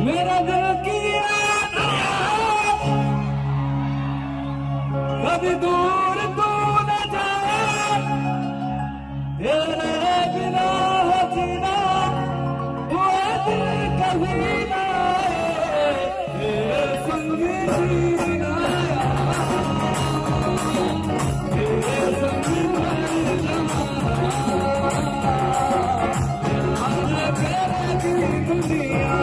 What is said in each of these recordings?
मेरा दिल किया कभी दूर तू न जाए, तेरे बिना जीना हुआ दिल कभी ना आए, तेरे संग जीना तेरे संग तेरे की दुनिया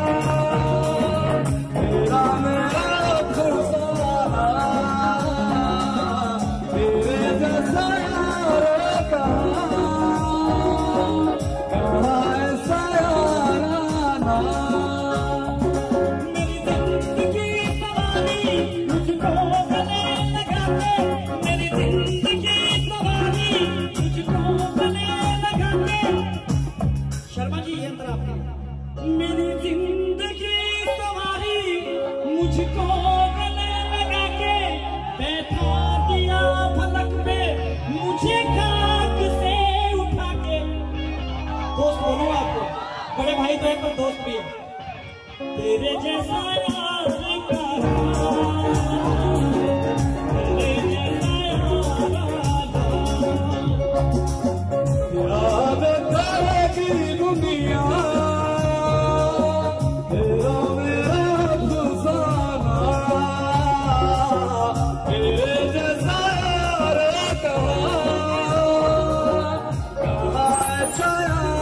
तेरा मेरा अफसाना, तेरे जैसा यार कहाँ ऐसा याराना। मेरी जिंदगी सवारी तुझको गले लगा के, शर्मा जी ये अंतर आपके। मेरी जिंदगी सवारी मुझको गले लगा के, बैठा दिया फलक पे मुझे खाक से उठा के। दोस्त बोलूं आपको, बड़े भाई तो एक दोस्त भी है। तेरे जैसा यार दुनिया तेरा मेरा अफसाना, तेरे जैसा यार कहाँ ऐसा यार